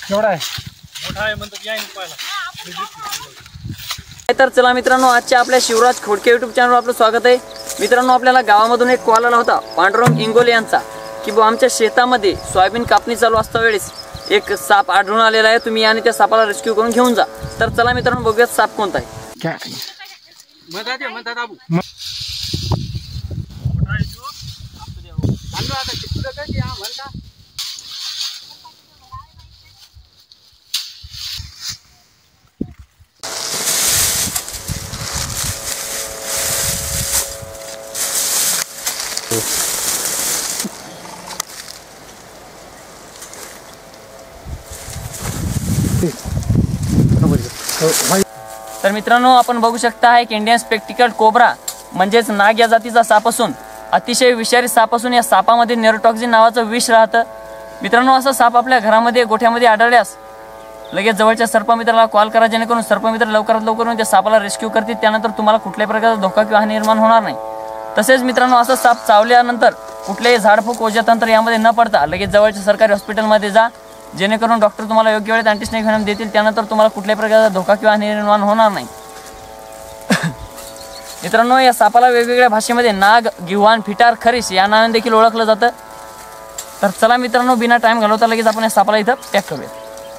केवढा आहे? मोठा आहे म्हणतात या पाहिला. तर चला मित्रांनो, आजच्या आपल्या शिवराज खोडके यूट्यूब चॅनलवर आपलं स्वागत आहे. मित्रांनो, आपल्याला गावामधून एक कॉल आला होता पांडुरंग इंगोले यांचा की बुवा आमच्या शेतामध्ये सोयाबीन कापणी चालू असता वेळेस एक साप आढळून आलेला आहे, तुम्ही आणि त्या सापाला रेस्क्यू करून घेऊन जा. तर चला मित्रांनो, बघूयात साप कोणता आहे. तर मित्रांनो, आपण बघू शकता आहे की इंडियन स्पेक्टिकल्ड कोब्रा म्हणजेच नाग या जातीचा साप असून अतिशय विषारी साप असून या सापामध्ये नेरोटॉक्सिन नावाचं विष राहतं. मित्रांनो, असा साप आपल्या घरामध्ये गोठ्यामध्ये आढळल्यास लगेच जवळच्या सर्पमित्राला कॉल करा, जेणेकरून सर्पमित्र लवकरात लवकर त्या सापाला रेस्क्यू करतील. त्यानंतर तुम्हाला कुठल्याही प्रकारचा धोका किंवा हानी निर्माण होणार नाही. तसेच मित्रांनो, असा साप चावल्यानंतर कुठलेही झाडफूक ओझ्यातंत्र यामध्ये न पडता लगेच जवळच्या सरकारी हॉस्पिटलमध्ये जा, जेणेकरून डॉक्टर तुम्हाला योग्य वेळेत अँटीस्नेक व्हेनम देतील. त्यानंतर तुम्हाला कुठल्याही प्रकारचा धोका किंवा हानी निर्माण होणार नाही. मित्रांनो, या सापाला वेगवेगळ्या भाषेमध्ये नाग, गिव्हान, फिटार, खरीस या नावाने देखील ओळखलं जातं. तर चला मित्रांनो, बिना टाइम घालवता लगेच आपण या सापाला इथं पॅक करूया.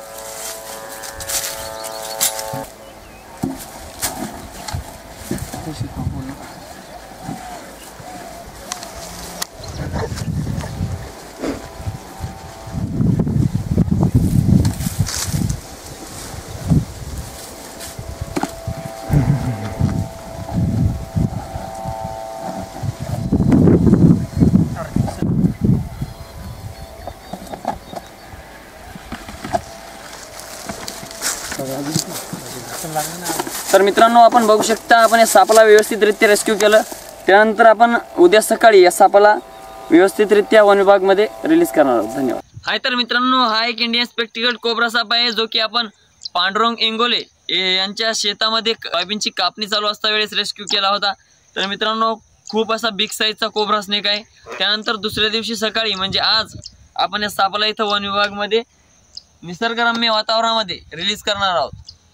तर मित्रांनो, आपण बघू शकता आपण या सापाला व्यवस्थितरित्या रेस्क्यू केलं. त्यानंतर आपण उद्या सकाळी या सापाला व्यवस्थितरित्या वन विभागमध्ये रिलीज करणार आहोत. धन्यवाद. हाय, तर मित्रांनो, हा एक इंडियन स्पेक्टिकल्ड कोब्रा साप आहे, जो की आपण पांडुरंग इंगोले यांच्या शेतामध्ये सोयाबीनची कापणी चालू असता वेळेस रेस्क्यू केला होता. तर मित्रांनो, खूप असा बिग साईजचा कोब्रा स्नेक आहे. त्यानंतर दुसऱ्या दिवशी सकाळी म्हणजे आज आपण या सापाला इथं वन विभागमध्ये निसर्गरम्य वातावरणामध्ये रिलीज करणार आहोत.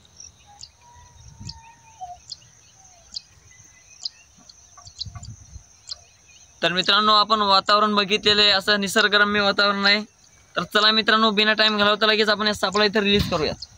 तर मित्रांनो, आपण वातावरण बघितलेलं आहे, असं निसर्गरम्य वातावरण आहे. तर चला मित्रांनो, बिना टाइम घालवता लगेच आपण या सापाला इथं रिलीज करूया.